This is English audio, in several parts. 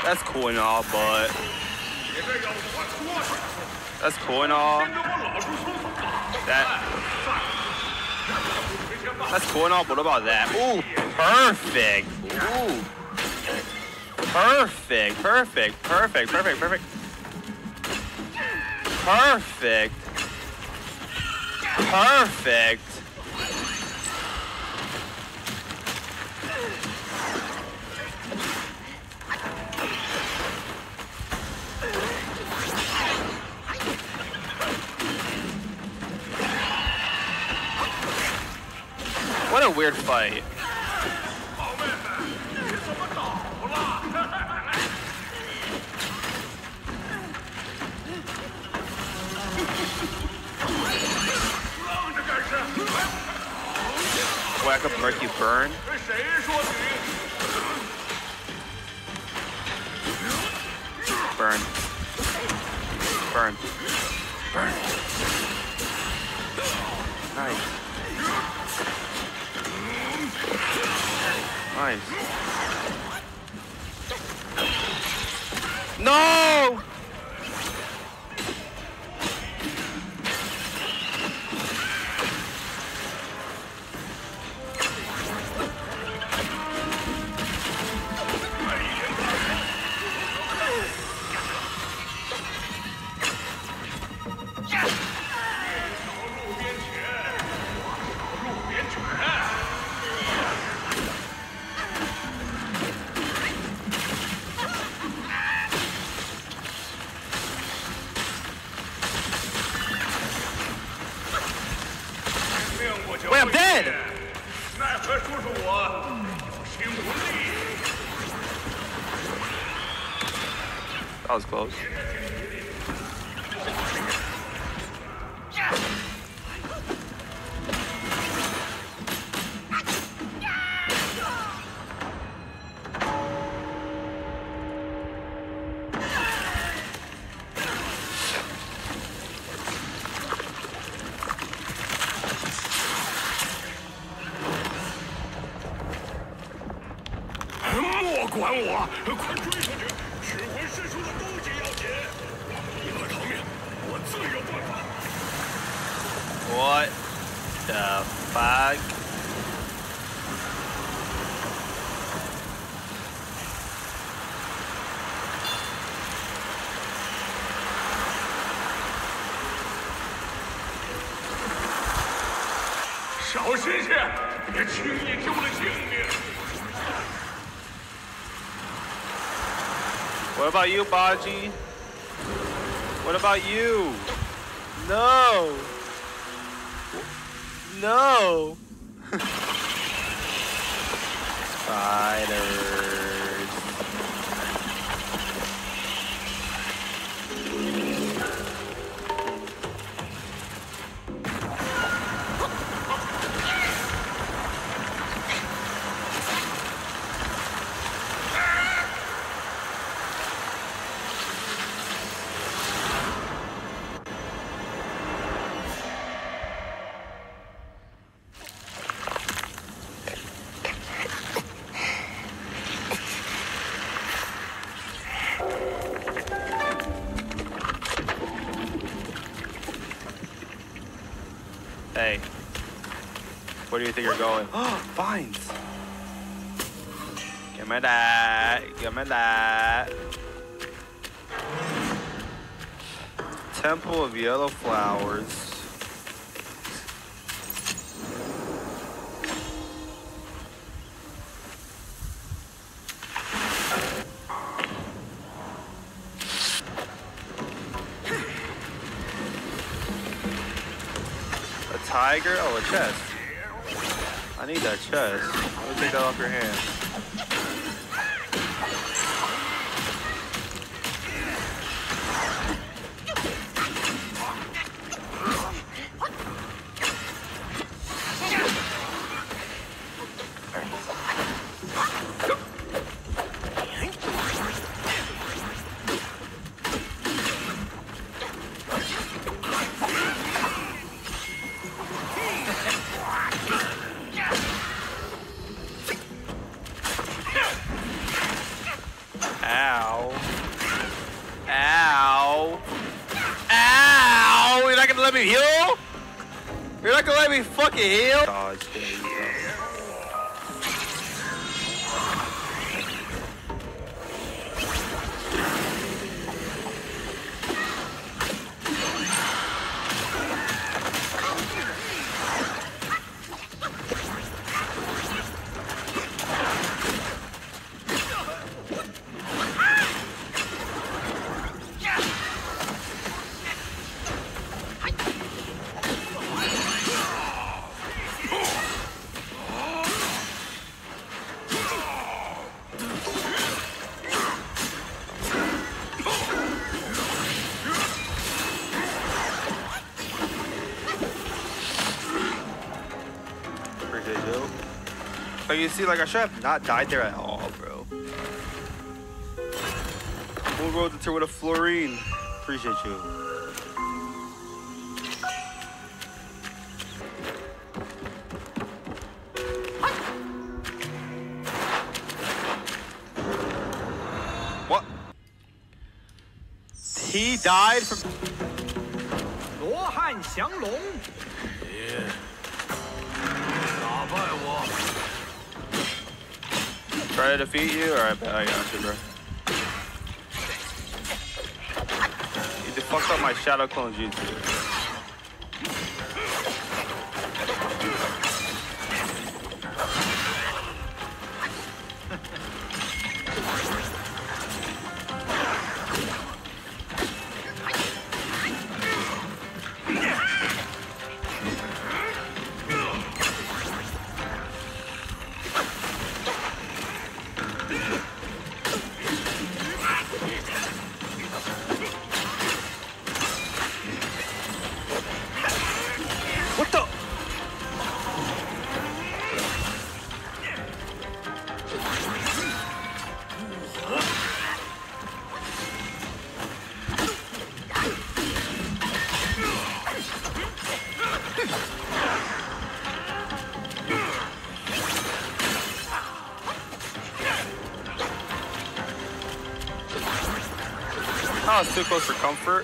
That's cool and all, but that's cool and all. That's cool and all, but what about that? Ooh, perfect. Ooh. Perfect. Perfect. Perfect. Perfect. Perfect. Perfect. Perfect. What a weird fight. Whack up, Murky burn. Burn. Burn. Burn. Nice. Nice. No! Wait, I'm dead! That was close. What the fuck? What about you, Baji? What about you? No! No! Spiders. Hey, where do you think you're going? Oh, vines! Give me that, give me that. Temple of Yellow Flowers. Tiger? Oh, a chest. I need that chest. Let me take that off your hand. Ow. Ow. Ow! You're not gonna let me heal? You're not gonna let me fucking heal? Dodge, there you go. Like you see, like I should have not died there at all, bro. We'll roll the tour with a fluorine. Appreciate you. What? He died from. Try to defeat you? Alright, I got you, bro. You just fucked up my shadow clone jutsu. What the? Oh, it's too close for comfort.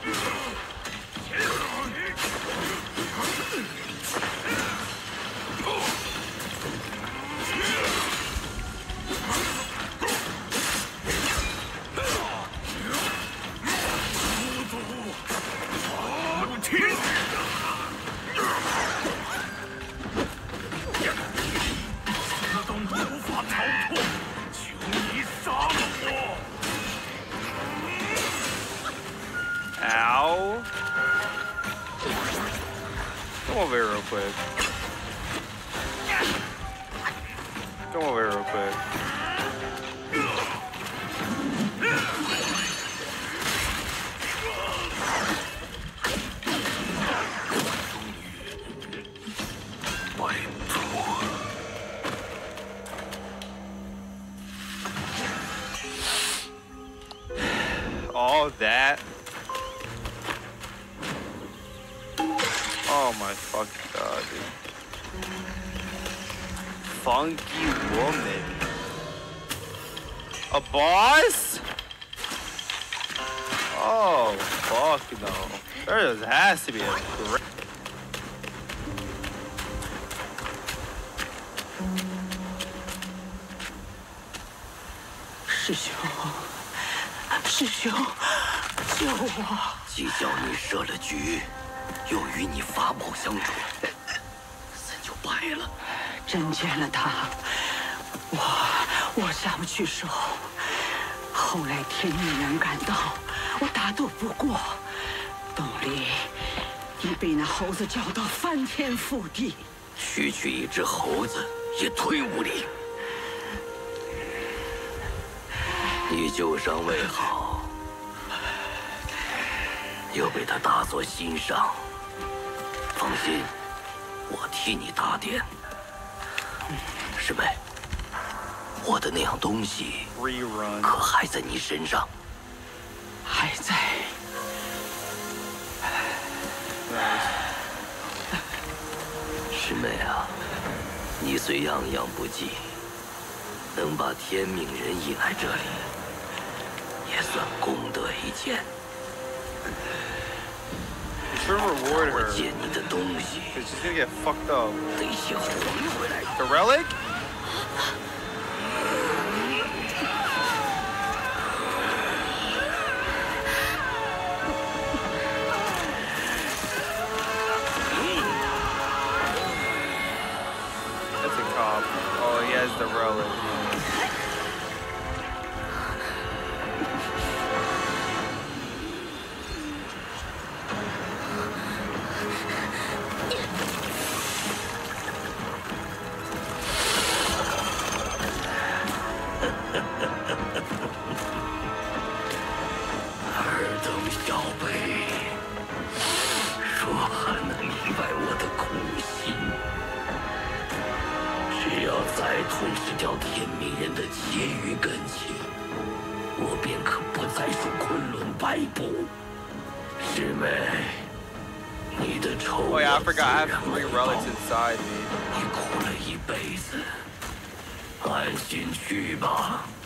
Ow. Come over here real quick. Come over here real quick. All that. Oh my fucking god, dude. Funky woman. A boss? Oh, fuck no. There just has to be a great. 师兄，救我！既叫你设了局，又与你法宝相处，怎就败了？真见了他，我下不去手。后来天命人赶到，我打斗不过，洞里已被那猴子搅到翻天覆地。区区一只猴子也退无礼。你旧伤未好，又被他打作心伤。放心，我替你打点。师妹，我的那样东西可还在你身上？还在。师妹啊，你虽样样不济，能把天命人引来这里， 也算功德一件。 You should reward her. 我借你的东西， Cause she's gonna get fucked up. 得先还回来。 The relic? That's a cop. Oh, he has the relic. Oh yeah, I forgot I have 3 relics inside me. 你哭了一辈子，安心去吧。